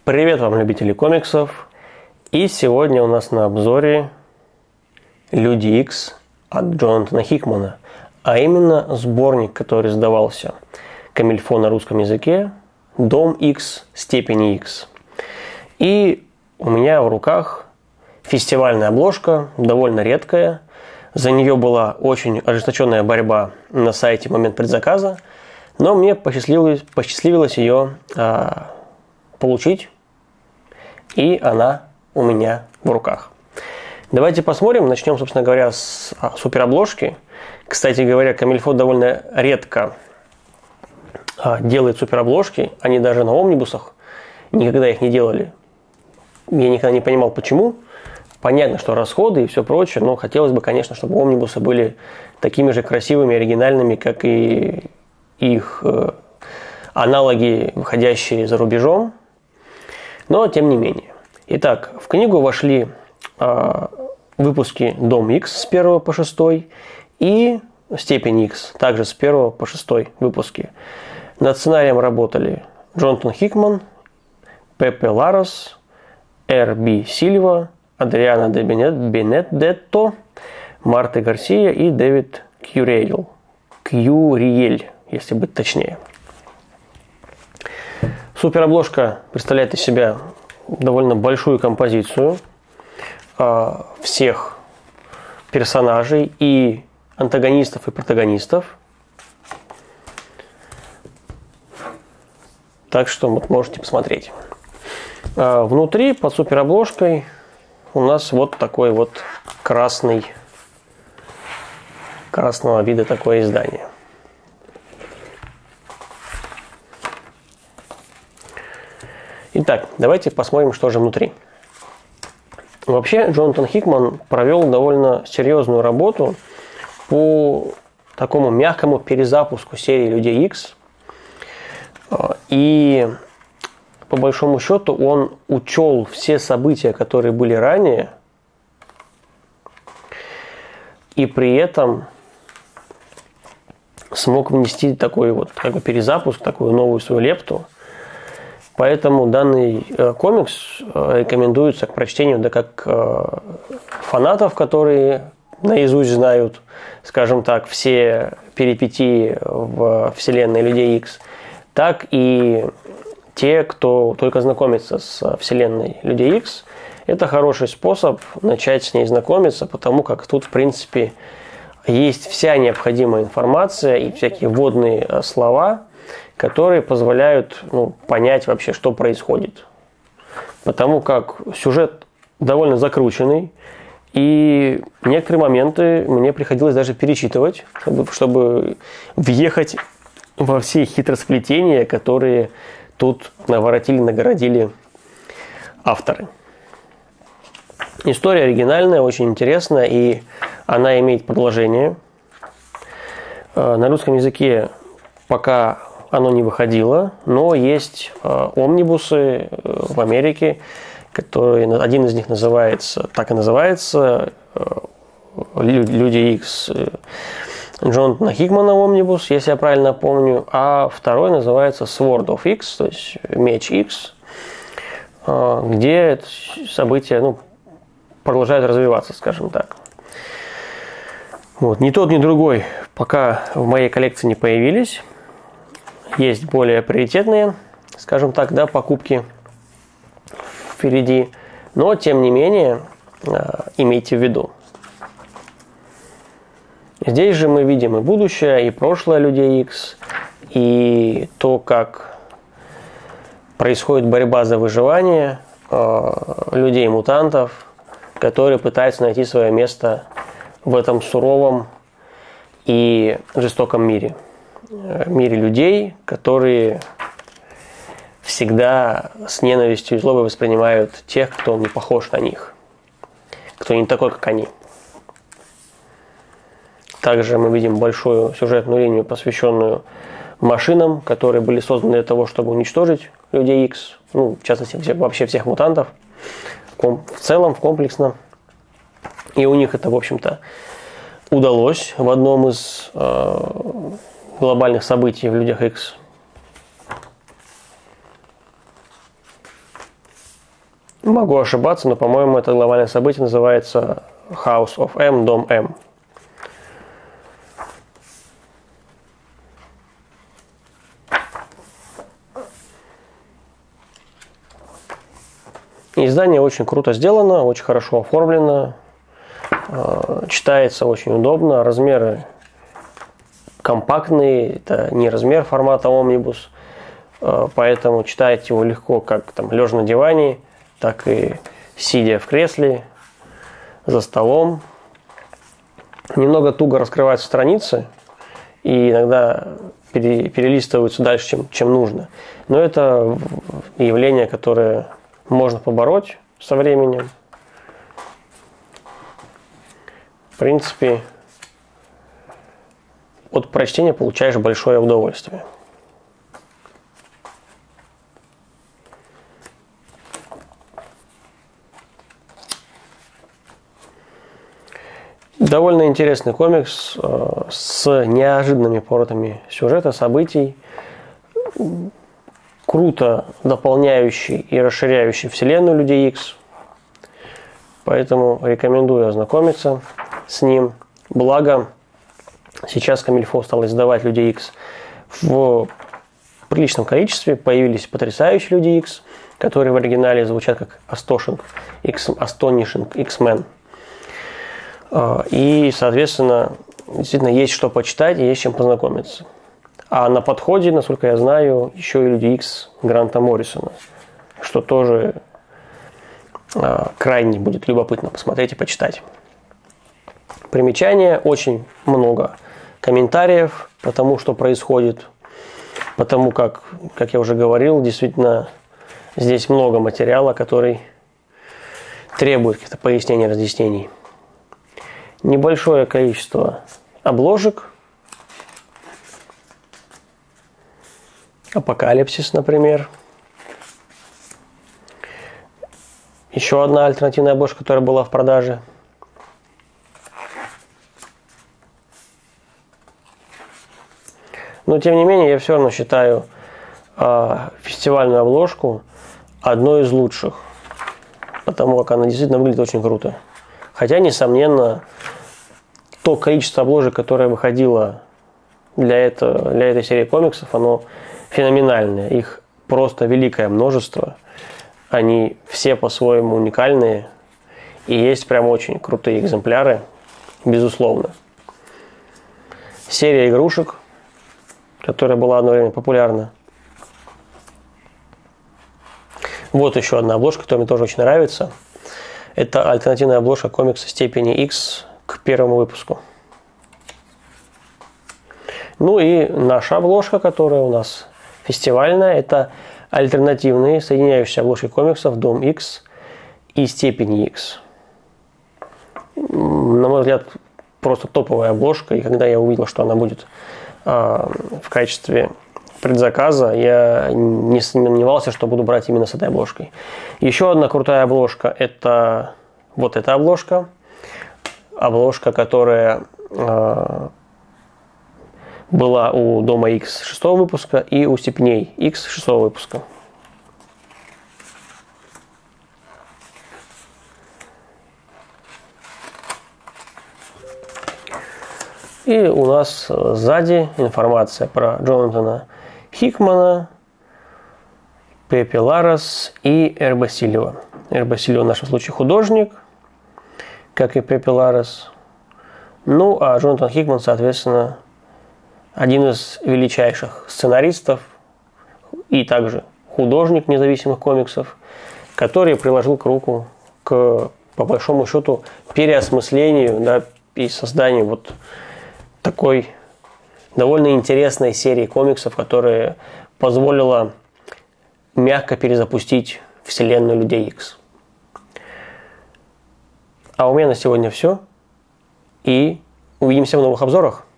Привет вам, любители комиксов! И сегодня у нас на обзоре Люди Икс от Джонатана Хикмана, а именно сборник, который издавался камильфо на русском языке, Дом Икс, Степени Икс. И у меня в руках фестивальная обложка, довольно редкая. За нее была очень ожесточенная борьба на сайте в момент предзаказа, но мне посчастливилось ее получить, и она у меня в руках. Давайте посмотрим. Начнем, собственно говоря, с суперобложки. Кстати говоря, камильфо довольно редко делает суперобложки. Они даже на омнибусах никогда их не делали. Я никогда не понимал, почему. Понятно, что расходы и все прочее, но хотелось бы, конечно, чтобы омнибусы были такими же красивыми, оригинальными, как и их аналоги, выходящие за рубежом. Но тем не менее. Итак, в книгу вошли выпуски Дом Икс с 1 по 6 и Степень Икс, также с 1 по 6 выпуски. Над сценарием работали Джонатан Хикман, Пепе Ларос, Р.Б. Сильва, Адриано де Бенедетто, Марта Гарсия и Дэвид Кьюриель, если быть точнее. Суперобложка представляет из себя довольно большую композицию всех персонажей и антагонистов и протагонистов. Так что вот можете посмотреть. Внутри под суперобложкой у нас вот такой вот красного вида такое издание. Итак, давайте посмотрим, что же внутри. Вообще, Джонатан Хикман провел довольно серьезную работу по такому мягкому перезапуску серии Людей Икс. И по большому счету он учел все события, которые были ранее, и при этом смог внести такой вот как бы перезапуск, такую новую свою лепту. Поэтому данный комикс рекомендуется к прочтению, да, как фанатов, которые наизусть знают, скажем так, все перипетии в вселенной Людей Икс, так и те, кто только знакомится с вселенной Людей Икс. Это хороший способ начать с ней знакомиться, потому как тут, в принципе, есть вся необходимая информация и всякие вводные слова, которые позволяют понять вообще, что происходит. Потому как сюжет довольно закрученный, и некоторые моменты мне приходилось даже перечитывать, чтобы въехать во все хитросплетения, которые тут нагородили авторы. История оригинальная, очень интересная, и она имеет продолжение. На русском языке пока оно не выходило, но есть омнибусы в Америке, которые, один из них так и называется Люди Икс Джонатана Хикмана омнибус, если я правильно помню, а второй называется Sword of X, то есть Меч Икс, где события продолжают развиваться, скажем так. Вот. Ни тот, ни другой пока в моей коллекции не появились. Есть более приоритетные, скажем так, покупки впереди. Но, тем не менее, имейте в виду. Здесь же мы видим и будущее, и прошлое Людей Икс, и то, как происходит борьба за выживание людей-мутантов, которые пытаются найти свое место в этом суровом и жестоком мире. Мире людей, которые всегда с ненавистью и злобой воспринимают тех, кто не похож на них, кто не такой, как они. Также мы видим большую сюжетную линию, посвященную машинам, которые были созданы для того, чтобы уничтожить Людей Икс, в частности, вообще всех мутантов, в целом, комплексно. И у них это, в общем-то, удалось в одном из глобальных событий в Людях Икс. Могу ошибаться, но, по-моему, это глобальное событие называется House of M, Дом М. Издание очень круто сделано, очень хорошо оформлено, читается очень удобно, размеры компактные, это не размер формата Omnibus, поэтому читать его легко, как там лежа на диване, так и сидя в кресле, за столом. Немного туго раскрываются страницы и иногда перелистываются дальше, чем нужно. Но это явление, которое можно побороть со временем. В принципе, от прочтения получаешь большое удовольствие. Довольно интересный комикс с неожиданными поворотами сюжета, событий, круто дополняющий и расширяющий вселенную Людей Икс. Поэтому рекомендую ознакомиться с ним. Благо, сейчас Комильфо стал издавать Людей Икс в приличном количестве. Появились потрясающие Люди Икс, которые в оригинале звучат как Astonishing X-Men. И, соответственно, действительно есть что почитать и есть чем познакомиться. А на подходе, насколько я знаю, еще и Люди Икс Гранта Моррисона, что тоже крайне будет любопытно посмотреть и почитать. Примечания, очень много комментариев по тому, что происходит, потому как я уже говорил, действительно здесь много материала, который требует каких-то пояснений, разъяснений. Небольшое количество обложек. Апокалипсис, например. Еще одна альтернативная обложка, которая была в продаже. Но, тем не менее, я все равно считаю фестивальную обложку одной из лучших. Потому как она действительно выглядит очень круто. Хотя, несомненно, то количество обложек, которое выходило для этой серии комиксов, оно феноменальное. Их просто великое множество. Они все по-своему уникальные. И есть прям очень крутые экземпляры, безусловно. Серия игрушек, которая была одно время популярна. Вот еще одна обложка, которая мне тоже очень нравится. Это альтернативная обложка комикса «Степени X» к первому выпуску. Ну и наша обложка, которая у нас фестивальная, это альтернативные соединяющиеся обложки комиксов «Дом X» и «Степень X». На мой взгляд, просто топовая обложка, и когда я увидел, что она будет в качестве предзаказа, я не сомневался, что буду брать именно с этой обложкой. Еще одна крутая обложка – это вот эта обложка. Обложка, которая была у Дома X 6 выпуска и у Степней X 6 выпуска. И у нас сзади информация про Джонатана Хикмана, Пепе Ларос и Эр Басильо. Эр Басильо в нашем случае художник, как и Пепе Ларос. Ну, а Джонатан Хикман, соответственно, один из величайших сценаристов и также художник независимых комиксов, который приложил к руку к, по большому счету, переосмыслению, да, и созданию вот такой довольно интересной серии комиксов, которая позволила мягко перезапустить вселенную Людей Икс. А у меня на сегодня все. И увидимся в новых обзорах.